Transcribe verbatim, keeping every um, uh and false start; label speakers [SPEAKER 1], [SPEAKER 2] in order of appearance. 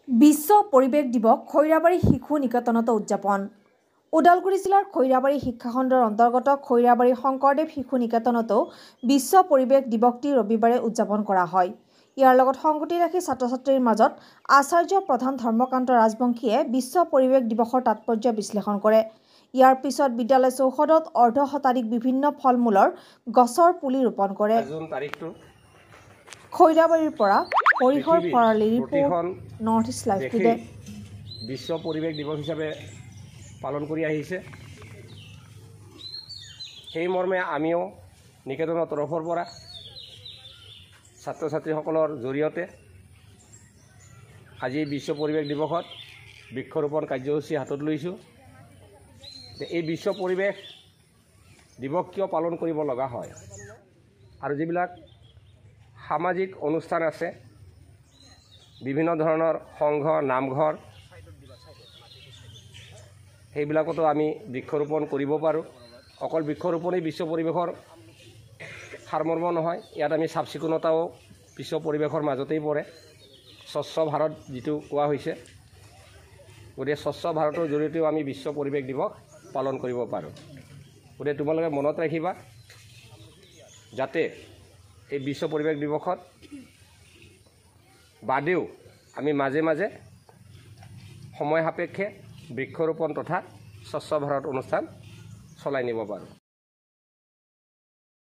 [SPEAKER 1] বিশ্ব পৰিৱেশ দিৱস খৈৰাবাৰী শিশু নিকেতনত উদযাপন। ওদালগুৰি জিলাৰ খৈৰাবাৰী শিক্ষাখণ্ডৰ অন্তৰ্গত খৈৰাবাৰী শংকৰদেৱ শিশু নিকেতনতো বিশ্ব পৰিৱেশ দিৱসটি ৰবিবাৰে উদযাপন কৰা হয়। ইয়াৰ লগত সংগতি ৰাখি ছাত্ৰ-ছাত্ৰীৰ মাজত আচাৰ্য প্ৰধান ধৰ্মকান্ত ৰাজবংশীয়ে বিশ্ব পৰিৱেশ দিৱসৰ তাৎপৰ্য বিশ্লেষণ কৰে। ইয়াৰ পিছত বিদ্যালয় চৌহদত অৰ্ধ শতাধিক বিভিন্ন ফল-মূলৰ গছৰ পুলি ৰোপণ কৰে। খৈৰাবাৰীৰ পৰা হৰিহৰ ভৰালীৰ report, north east live today.
[SPEAKER 2] বিশ্ব পৰিৱেশ দিৱস হিচাপে পালন কৰি আহিছে। সেই মৰ্মে আমিও নিকেতনৰ তৰফৰ পৰা ছাত্ৰ ছাত্ৰীসকলৰ জৰিয়তে আজি বিশ্ব পৰিৱেশ দিৱসত বৃক্ষৰোপণ কাৰ্যসূচী হাতত লৈছোঁ। এই বিশ্ব পৰিৱেশ দিৱস কিয় পালন কৰিব লগা হয় আৰু যিবিলাক সামাজিক অনুষ্ঠান আছে, বিভিন্ন ধৰণৰ সংঘ নামঘৰ, সেইবিলাকতো আমি বৃক্ষৰোপণ কৰিব পাৰোঁ। অকল বৃক্ষৰোপণেই বিশ্ব পৰিৱেশৰ সাৰমৰ্ম নহয়, ইয়াত আমি চাফ চিকুণতাও বিশ্ব পৰিৱেশৰ মাজতেই পৰে। স্বচ্ছ ভাৰত যিটো কোৱা হৈছে, গতিকে স্বচ্ছ ভাৰতৰ জৰিয়তেও আমি বিশ্ব পৰিৱেশ দিৱস পালন কৰিব পাৰোঁ। গতিকে তোমালোকে মনত ৰাখিবা যাতে এই বিশ্ব পৰিৱেশ দিৱসত বাদেও আমি মাজে মাজে সময় সাপেক্ষে বৃক্ষৰোপণ তথা স্বচ্ছ ভাৰত অনুষ্ঠান চলাই নিব পাৰোঁ।